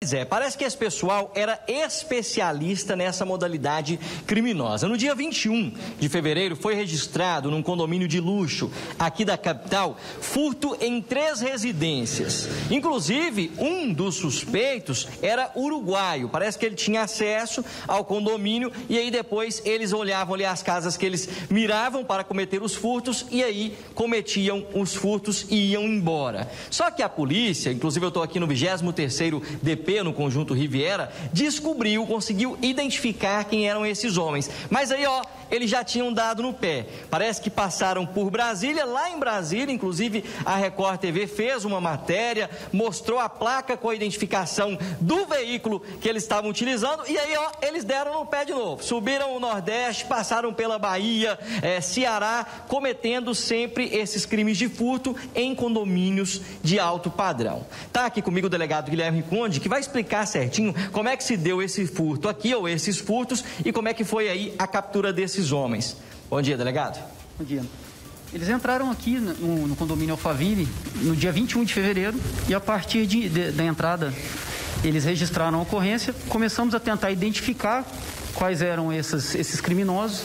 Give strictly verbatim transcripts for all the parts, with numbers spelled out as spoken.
Pois é, parece que esse pessoal era especialista nessa modalidade criminosa. No dia vinte e um de fevereiro foi registrado num condomínio de luxo aqui da capital furto em três residências. Inclusive, um dos suspeitos era uruguaio. Parece que ele tinha acesso ao condomínio e aí depois eles olhavam ali as casas que eles miravam para cometer os furtos e aí cometiam os furtos e iam embora. Só que a polícia, inclusive eu estou aqui no vigésimo terceiro D P, no Conjunto Riviera, descobriu, conseguiu identificar quem eram esses homens. Mas aí, ó, eles já tinham dado no pé. Parece que passaram por Brasília, lá em Brasília, inclusive a Record T V fez uma matéria, mostrou a placa com a identificação do veículo que eles estavam utilizando e aí, ó, eles deram no pé de novo. Subiram o Nordeste, passaram pela Bahia, é, Ceará, cometendo sempre esses crimes de furto em condomínios de alto padrão. Tá aqui comigo o delegado Guilherme Conde, que vai explicar certinho como é que se deu esse furto aqui, ou esses furtos, e como é que foi aí a captura desses homens. Bom dia, delegado. Bom dia. Eles entraram aqui no, no condomínio Alphaville no dia vinte e um de fevereiro e a partir de, de, da entrada eles registraram a ocorrência. Começamos a tentar identificar quais eram esses, esses criminosos,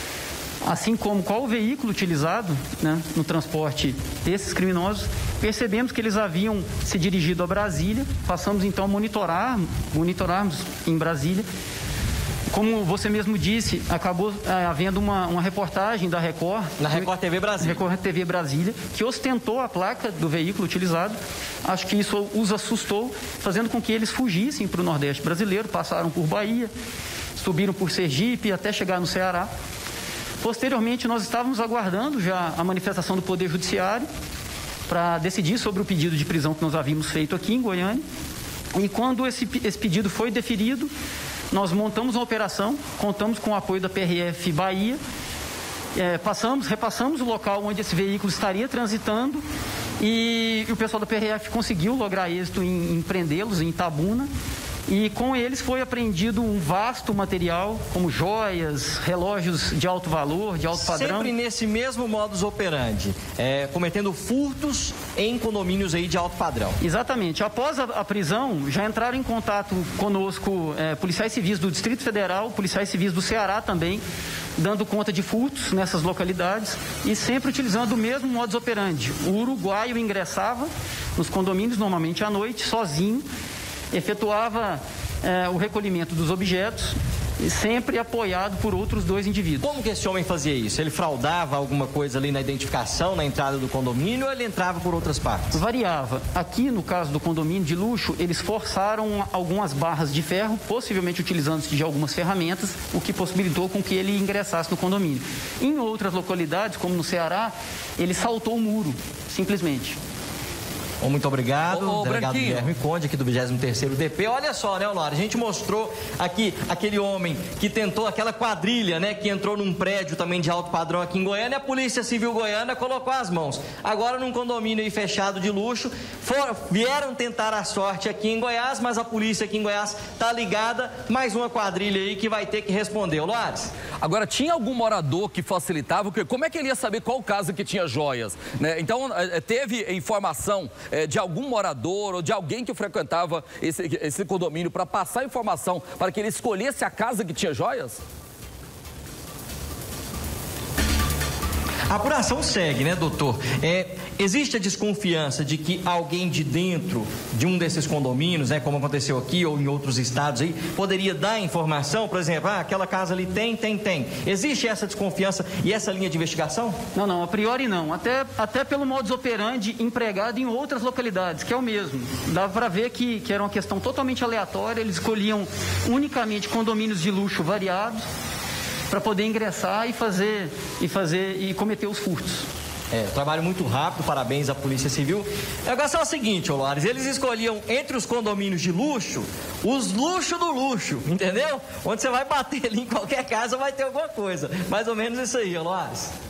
assim como qual o veículo utilizado, né, no transporte desses criminosos. Percebemos que eles haviam se dirigido a Brasília, passamos então a monitorar, monitorarmos em Brasília. Como você mesmo disse, acabou é, havendo uma, uma reportagem da Record... Na Record T V Brasília. Record T V Brasília, que ostentou a placa do veículo utilizado. Acho que isso os assustou, fazendo com que eles fugissem para o Nordeste brasileiro, passaram por Bahia, subiram por Sergipe até chegar no Ceará. Posteriormente, nós estávamos aguardando já a manifestação do Poder Judiciário para decidir sobre o pedido de prisão que nós havíamos feito aqui em Goiânia. E quando esse, esse pedido foi deferido, nós montamos uma operação, contamos com o apoio da P R F Bahia, é, passamos, repassamos o local onde esse veículo estaria transitando e, e o pessoal da P R F conseguiu lograr êxito em, em prendê-los em Itabuna. E com eles foi apreendido um vasto material, como joias, relógios de alto valor, de alto padrão. Sempre nesse mesmo modus operandi, é, cometendo furtos em condomínios aí de alto padrão. Exatamente. Após a, a prisão, já entraram em contato conosco é, policiais civis do Distrito Federal, policiais civis do Ceará também, dando conta de furtos nessas localidades e sempre utilizando o mesmo modus operandi. O uruguaio ingressava nos condomínios, normalmente à noite, sozinho, efetuava eh, o recolhimento dos objetos, sempre apoiado por outros dois indivíduos. Como que esse homem fazia isso? Ele fraudava alguma coisa ali na identificação, na entrada do condomínio, ou ele entrava por outras partes? Variava. Aqui, no caso do condomínio de luxo, eles forçaram algumas barras de ferro, possivelmente utilizando-se de algumas ferramentas, o que possibilitou com que ele ingressasse no condomínio. Em outras localidades, como no Ceará, ele saltou o muro, simplesmente. Oh, muito obrigado, ô, ô, delegado Branquinho. Guilherme Conde, aqui do vigésimo terceiro D P. Olha só, né, Laura, a gente mostrou aqui aquele homem que tentou aquela quadrilha, né, que entrou num prédio também de alto padrão aqui em Goiânia, a Polícia Civil Goiana colocou as mãos. Agora, num condomínio aí fechado de luxo, foram, vieram tentar a sorte aqui em Goiás, mas a polícia aqui em Goiás tá ligada, mais uma quadrilha aí que vai ter que responder. Ô, Loares? Agora, tinha algum morador que facilitava? Como é que ele ia saber qual casa que tinha joias, né? Então, teve informação de algum morador ou de alguém que frequentava esse, esse condomínio para passar informação para que ele escolhesse a casa que tinha joias? A apuração segue, né, doutor? É, existe a desconfiança de que alguém de dentro de um desses condomínios, né, como aconteceu aqui ou em outros estados aí, poderia dar informação, por exemplo, ah, aquela casa ali tem, tem, tem. Existe essa desconfiança e essa linha de investigação? Não, não, a priori não. Até, até pelo modus operandi empregado em outras localidades, que é o mesmo. Dava para ver que, que era uma questão totalmente aleatória, eles escolhiam unicamente condomínios de luxo variados para poder ingressar e fazer, e fazer e cometer os furtos. É, trabalho muito rápido, parabéns à Polícia Civil. O negócio é o seguinte, ô Loares, eles escolhiam entre os condomínios de luxo, os luxo do luxo, entendeu? Onde você vai bater ali em qualquer casa vai ter alguma coisa. Mais ou menos isso aí, ô Loares.